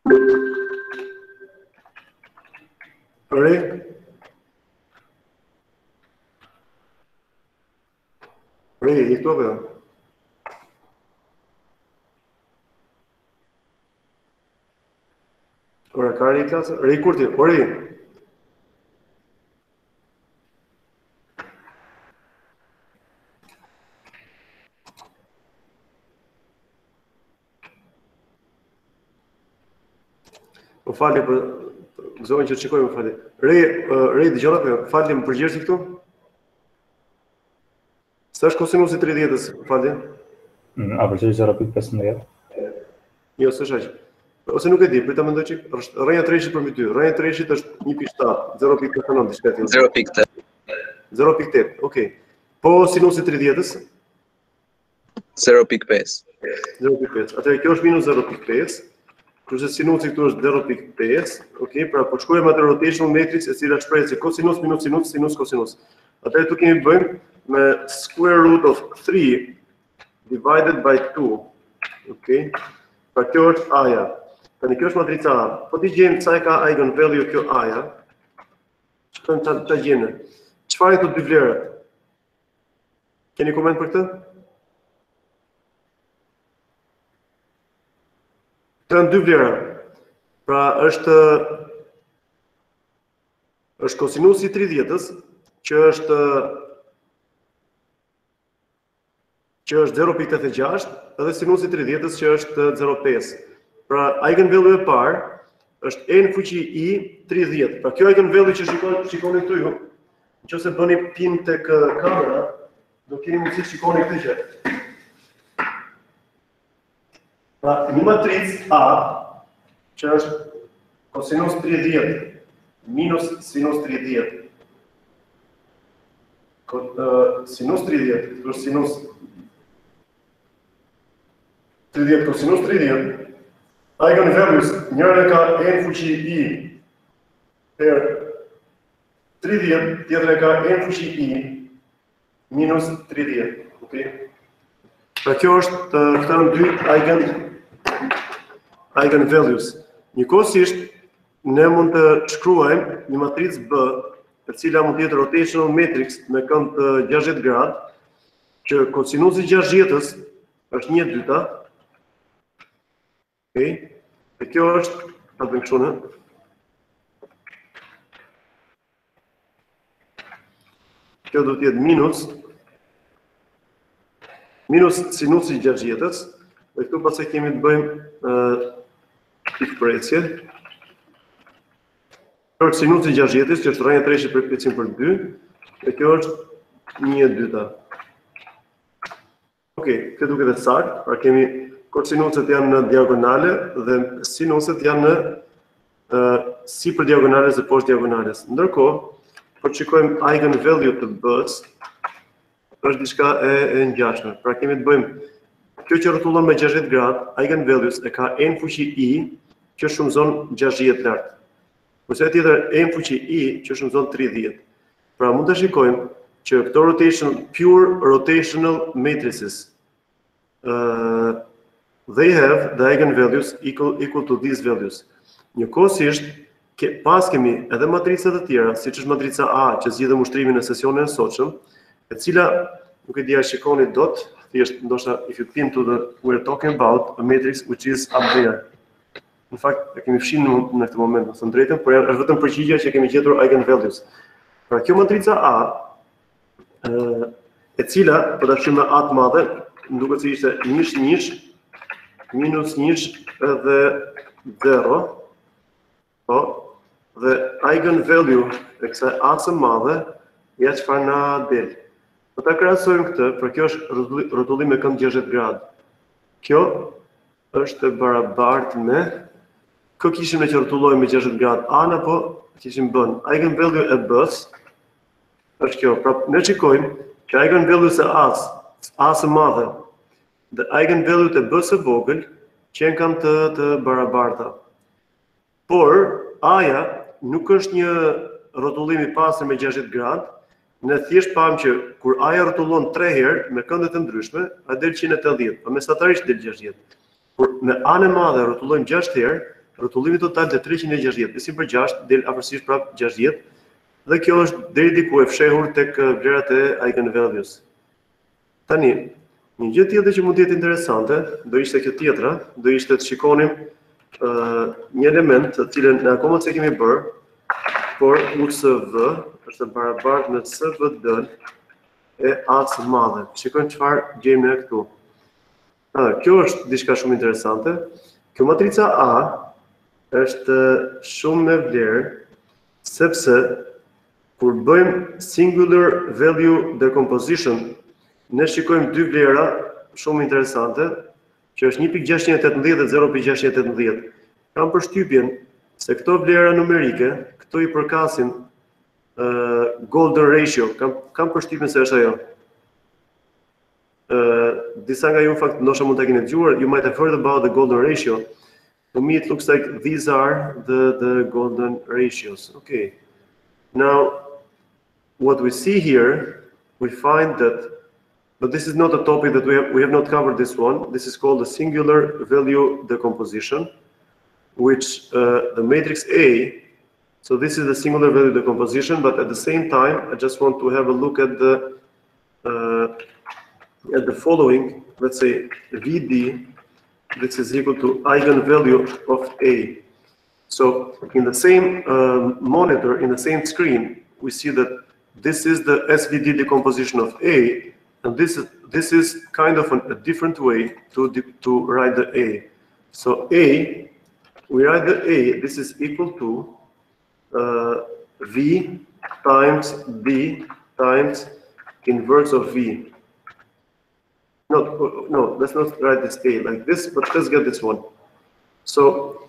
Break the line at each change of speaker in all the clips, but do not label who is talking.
Ri? Ri, i këtu apo? Ora, ka ri klasë? Ri kur ti? Ori? Më fali për gëzohen që të shikoj, më fali. Ri, dëgjona apo? Fali, më përgjigjesh këtu? Sa është kosinusi 30-s, fali?
A përgjigj 0.15?
Jo, s'është aq. Ose nuk e di, prita mendoj çik, është rrënja e treshit përmbi 2. Rrënja e treshit është 1.7, 0.9 diçka tjetër.
0.8.
0.8, okay. Po sinusi 30-s?
0.5.
0.5. Atëherë kjo është minus 0.5. Kurse sinusi këtu është 0.5, okay, pra po shkruajmë atë rotational matrix e cila shpreh si cosinus minus sinus, sinus cosinus. Atëherë këtu kemi bëjmë me square root of 3 divided by 2. Okay? Pra kjo është A-ja. Tani kjo është matrica A. Po ti gjejmë sa e ka eigenvalue kjo A-ja. Shkojmë ta gjejmë. Çfarë këto dy vlerat? Keni koment për këtë? Të në dy vlera. Pra është kosinusi 30-s, që është 0.86, edhe sinusi 30-s që është 0.5. Pra eigenvalue e parë është n fuqi I 30. Pra kjo eigenvalue që shikoni këtu ju, nëse bëni pin tek kamera, do keni mundësi të shikoni këtë gjë. Pra, një matricë A, që është cosinus 30 minus sinus 30. Sinus 30, është sinus 30 cosinus 30. Eigenvalues, njërën e ka n fuqi I per 30, tjetër e ka n fuqi I minus 30. Okay? Pra kjo është këta në dy eigenvalues. Njëkohësisht, ne mund të shkruajmë një matricë B, e cila mund të jetë rotational matrix me kënd 60 gradë, që kosinusi 60-s është 1/2. Okay? E kjo është, ta bëjmë kështu në. Kjo do të jetë minus sinusi 60-s, dhe këtu pastaj kemi të bëjmë pikprecje. Kjo është sinusi 60-s, që është rrënja e treshit për 5/2, dhe kjo është 1/2. Okej, kjo duket e saktë, pra kemi kosinuset janë në diagonale dhe sinuset janë në sipër diagonales dhe poshtë diagonales. Ndërkohë, po shikojmë eigenvalue të B-s, është diçka e ngjashme. Pra kemi të bëjmë kjo që rrotullon me 60 gradë, eigenvalues e ka n fuqi I, që shumëzon 60 lart. Kurse tjetër n fuqi I, që shumëzon 30. Pra mund të shikojmë që këto pure rotational matrices, they have the eigenvalues equal to these values. Njëkohësisht, pas kemi edhe matricat të tjera, siç është matrica A, që zgjidhëm ushtrimin në sesionin e sotshëm, e cila nuk e dia shikoni dot, thjesht ndoshta if you pin to the we're talking about a matrix which is up there. Në fakt e kemi fshirë në këtë moment, më thënë drejtën, por është vetëm përgjigjja që kemi gjetur eigenvalues. Pra kjo matrica A, e cila po ta fshim me A të madhe, më duket se ishte 1 minus 1 edhe 0. Po, dhe eigenvalue e kësaj A së madhe ja çfarë na del. Po ta krahasojmë këtë, për kjo është rrotullim me kënd 60 gradë. Kjo është e barabartë me kë kishim ne që rrotullojmë me 60 gradë A apo kishim bën eigenvalue e B-s është kjo. Pra ne shikojmë që eigenvalue e A së madhe dhe eigenvalue e B-s së vogël që kanë të barabarta. Por A-ja nuk është një rrotullim i pastër me 60 gradë. Ne thjesht pam që kur A-ja rrotullon 3 herë me kënde të ndryshme, a del 180, por mesatarisht del 60. Kur me A-n e madhe rrotullojmë 6 herë, rrotullimi total të 360, nisim për 6, del afërsisht prap 60, dhe kjo është deri diku e fshehur tek vlerat e eigenvalues. Tani, një gjë tjetër që mund të jetë interesante, do ishte kjo tjetra, do ishte të shikonim një element të cilën ne akoma se kemi bërë, por USV është barabartë me SVD e A-së madhe. Shikojmë çfarë gjejmë ne këtu. Kjo është diçka shumë interesante. Kjo matrica A është shumë me vlerë, sepse kur bëjmë singular value decomposition, ne shikojmë dy vlera shumë interesante, që është 1.618 dhe 0.618. Kam përshtypjen se këto vlera numerike, këto i përkasin golden ratio, kam përshtypjen se është ajo. Disa nga ju në fakt ndoshta mund ta keni dëgjuar, you might have heard about the golden ratio. To me it looks like these are the golden ratios. Okay. Now, what we see here, we find that, but this is not a topic that we have not covered this one. This is called the singular value decomposition, which the matrix A, so this is the singular value decomposition, but at the same time, I just want to have a look at the following. Let's say VD, this is equal to eigenvalue of A. So in the same monitor, in the same screen, we see that this is the SVD decomposition of A, and this is kind of a different way to write the A. So A, we write the A, this is equal to V times B times inverse of V. No, let's not write this A like this, but let's get this one. So,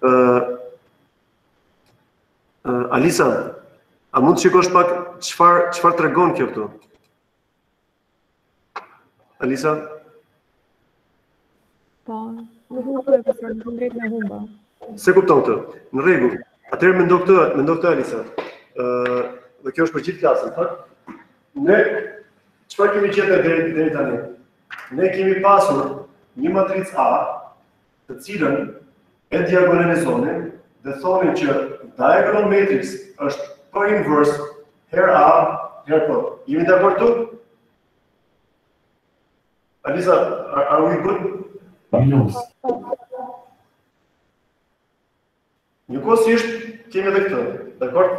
Alisa, a mund të shikosh pak çfarë tregon kjo këtu? Alisa?
Po, nuk kuptoj profesor, nuk drejt me humba.
Se kupton këtë? Në rregull. Atëherë mendo këtë Alisa. Dhe kjo është për gjithë klasën, fakt. Ne çfarë kemi gjetur deri tani? Ne kemi pasur një matricë A, të cilën e diagonalizonin dhe thonin që diagonal matrix është P inverse her A, her P. Jemi dakord këtu? Alisa, are we good? Njëkohësisht kemi edhe këtë, dakord?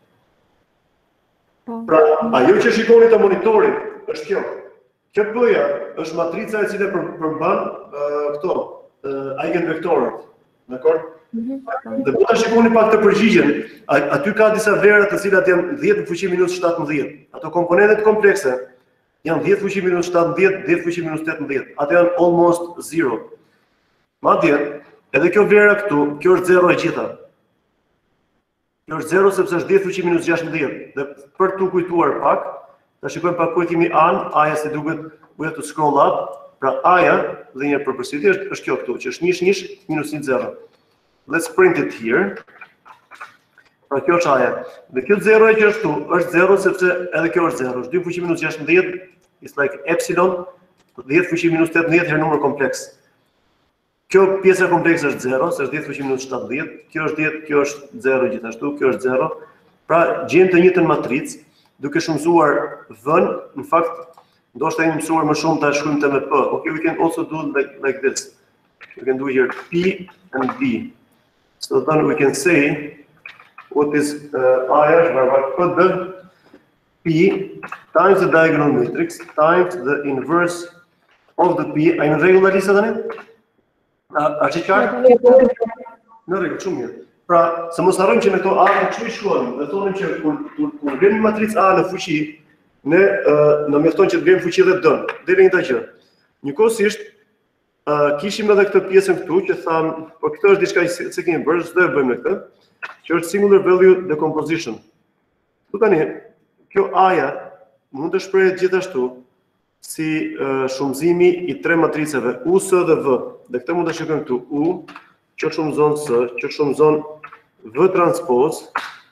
Pra, ajo që shikoni të monitorit është kjo. Kjo P-ja është matrica e cila përmban këto eigenvektorët, dakord? Dhe po ta shikoni pak të përgjigjen, aty ka disa vlera të cilat janë 10 në fuqi minus 17. Ato komponentet komplekse janë 10 fuqi minus 17, 10 fuqi minus 18. Ato janë almost zero. Madje, edhe kjo vlera këtu, kjo është zero e gjitha. Kjo është zero sepse është 10 fuqi minus 16. Dhe për të kujtuar pak, ta shikojmë pak ku kemi an, A-ja se duket, we have to scroll up. Pra A-ja dhe një përpërsëritje është kjo këtu, që është 1 minus 1 0. Let's print it here. Pra kjo është A-ja. Dhe kjo 0 që është këtu, është 0 sepse edhe kjo është 0. Është 2 fuqi minus 16, it's like epsilon, 10 fuqi minus 18 herë numër kompleks. Kjo pjesa komplekse është 0, se është 10 fuqi minus 17, kjo është 10, kjo është 0 gjithashtu, kjo është 0. Pra gjejmë të njëjtën matricë, duke shumësuar vën, në fakt, ndoshta jemi mësuar më shumë ta shkruajmë të me P. Okay, we can also do like this. We can do here P and B. So then we can say what is I barabar P times the diagonal matrix times the inverse of the P. A në rregull Alisa tani? A që qartë? Në rregull, shumë mirë. Pra, se mos harrojmë që me këto A në çu shkruajmë, dhe thonim që kur vjen një matricë A në fuqi, ne na mjafton që të vjen fuqi edhe D. Deri një gjë. Njëkohësisht kishim edhe këtë pjesën këtu që tham, po këtë është diçka që kemi bërë, s'do e bëjmë me këtë, që është singular value decomposition. Tu tani, kjo A-ja mund të shprehet gjithashtu si shumëzimi i tre matricave U, S dhe V. Dhe këtë mund të shikojmë këtu U, që shumëzon S, që shumëzon V transpose,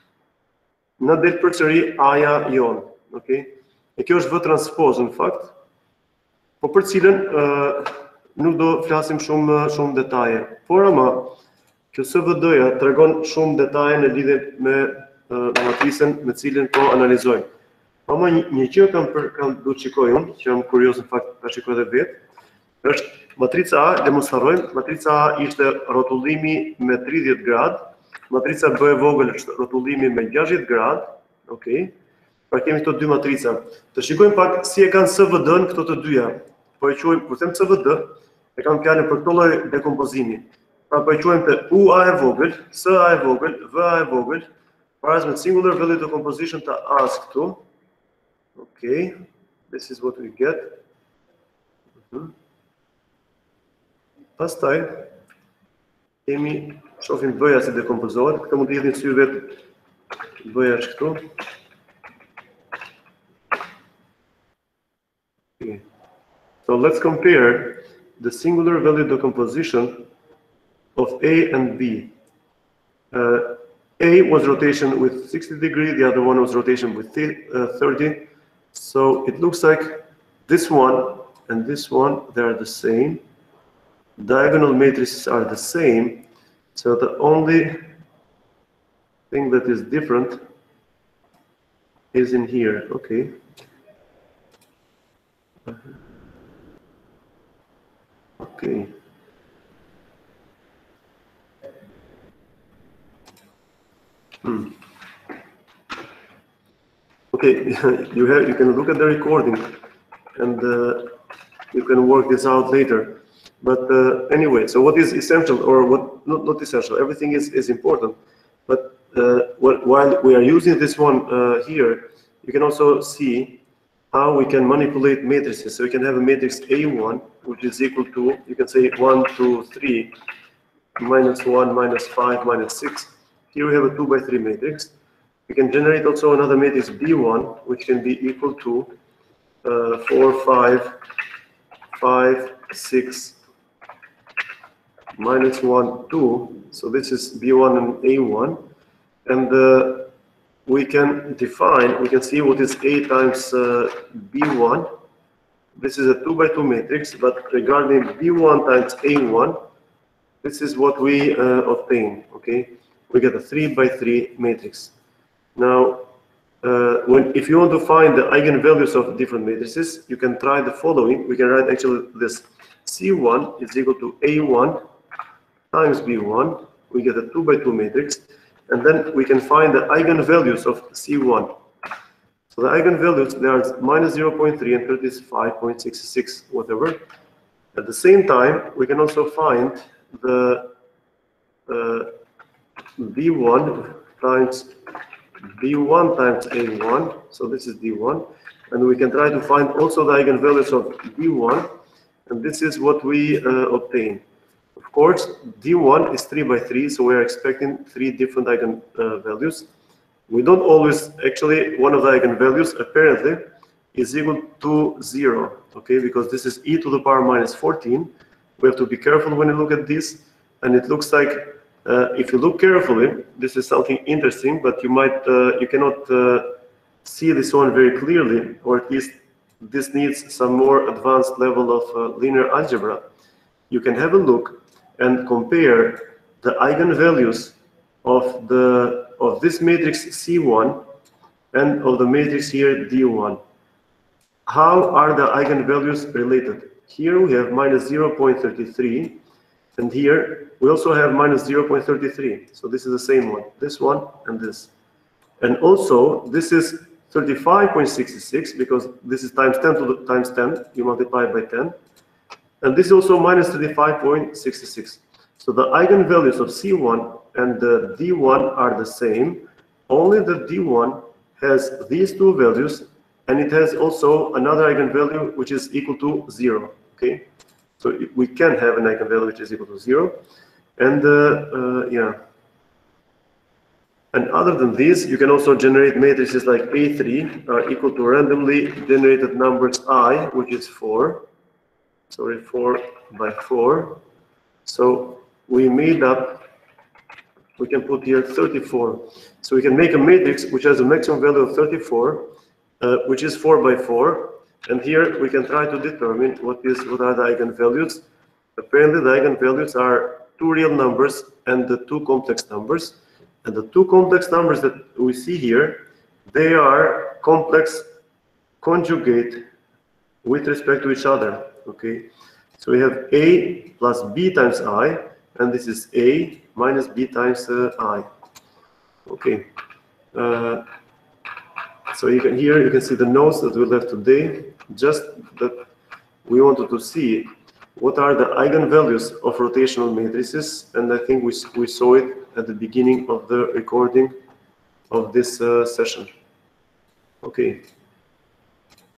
në del përsëri A-ja jon. Okay? E kjo është V transpose në fakt, po për cilën nuk do flasim shumë detaje. Por ama, Kjo SVD-ja tregon shumë detaje në lidhje me matricën me cilën po analizojmë. Ama një gjë kam du të shikoj unë, që jam kurios në fakt ta shikoj edhe vetë, është matrica A, le mos harrojmë, matrica A ishte rrotullimi me 30 gradë, matrica B e vogël është rrotullimi me 60 gradë, okay. Pra kemi këto dy matrica. Të shikojmë pak si e kanë SVD-n këto të dyja. Po e quajmë, kur them SVD, e kam fjalën për këto lloj dekompozimi. Pra po e quajmë të UA e vogël, SA e vogël, VA e vogël, paras me singular value decomposition të A-s këtu. Okay, this is what we get. Pastaj kemi shohim B-ja si dekompozohet. Këtë mund të jeni sy vetë B-ja është këtu. Okay. So let's compare the singular value decomposition of A and B. A was rotation with 60 degrees, the other one was rotation with 30. So it looks like this one and this one, they are the same. Diagonal matrices are the same. So the only thing that is different is in here. Okay. Okay. Okay, you can look at the recording and you can work this out later. But anyway, so what is essential, or what not essential? Everything is important. But while we are using this one here, you can also see how we can manipulate matrices. So we can have a matrix A1, which is equal to, you can say 1, 2, 3, minus 1, minus 5, minus 6. Here we have a 2 by 3 matrix. We can generate also another matrix B1, which can be equal to 4, 5, 5, 6, minus 1, 2. So this is B1 and A1. And we can see what is A times B1. This is a 2 by 2 matrix, but regarding B1 times A1, this is what we obtain, okay? We get a 3 by 3 matrix. Now, if you want to find the eigenvalues of different matrices, you can try the following. We can write actually this. C1 is equal to A1 times B1. We get a 2 by 2 matrix. And then we can find the eigenvalues of C1. So the eigenvalues, they are minus 0.3 and 35.66, whatever. At the same time, we can also find the B1 times A1, so this is D1, and we can try to find also the eigenvalues of D1, and this is what we obtain. Of course, D1 is 3 by 3, so we are expecting 3 different eigenvalues. We don't always, actually, one of the eigenvalues apparently is equal to 0, okay, because this is e to the power minus 14. We have to be careful when you look at this, and it looks like if you look carefully, this is something interesting, but you cannot see this one very clearly, or at least this needs some more advanced level of linear algebra. You can have a look and compare the eigenvalues of this matrix C1 and of the matrix here D1. How are the eigenvalues related? Here we have minus 0.33. And here, we also have minus 0.33. So this is the same one, this one and this. And also, this is 35.66 because this is times 10 to the times 10. You multiply it by 10. And this is also minus 35.66. So the eigenvalues of C1 and the D1 are the same. Only the D1 has these two values, and it has also another eigenvalue which is equal to 0. Okay. So we can have an eigenvalue which is equal to 0, and yeah. And other than this, you can also generate matrices like A3 are equal to randomly generated numbers I, which is 4. Sorry, 4 by 4. So we made up. We can put here 34. So we can make a matrix which has a maximum value of 34, which is 4 by 4. And here we can try to determine what are the eigenvalues. Apparently the eigenvalues are two real numbers and the two complex numbers. And the two complex numbers that we see here, they are complex conjugate with respect to each other, okay? So we have A plus B times I, and this is A minus B times I, okay? So you can here, you can see the notes that we left today, just that we wanted to see what are the eigenvalues of rotational matrices, and I think we saw it at the beginning of the recording of this session. Okay.